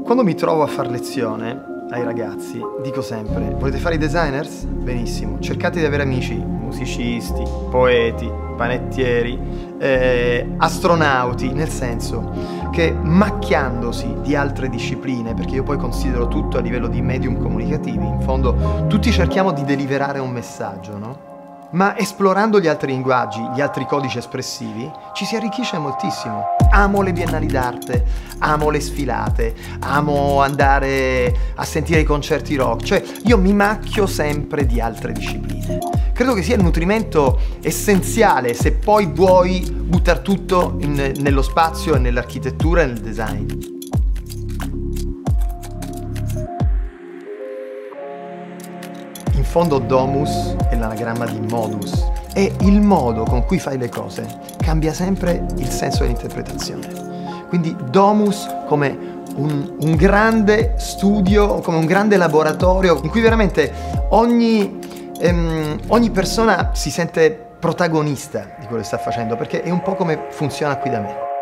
Quando mi trovo a far lezione ai ragazzi, dico sempre: volete fare i designers? Benissimo, cercate di avere amici musicisti, poeti, panettieri, astronauti, nel senso che macchiandosi di altre discipline, perché io poi considero tutto a livello di medium comunicativi, in fondo tutti cerchiamo di deliberare un messaggio, no? Ma esplorando gli altri linguaggi, gli altri codici espressivi, ci si arricchisce moltissimo. Amo le biennali d'arte, amo le sfilate, amo andare a sentire i concerti rock, cioè io mi macchio sempre di altre discipline. Credo che sia il nutrimento essenziale se poi vuoi buttare tutto nello spazio e nell'architettura e nel design. In fondo domus è l'anagramma di modus e il modo con cui fai le cose cambia sempre il senso dell'interpretazione. Quindi domus come un grande studio, come un grande laboratorio in cui veramente ogni persona si sente protagonista di quello che sta facendo, perché è un po' come funziona qui da me.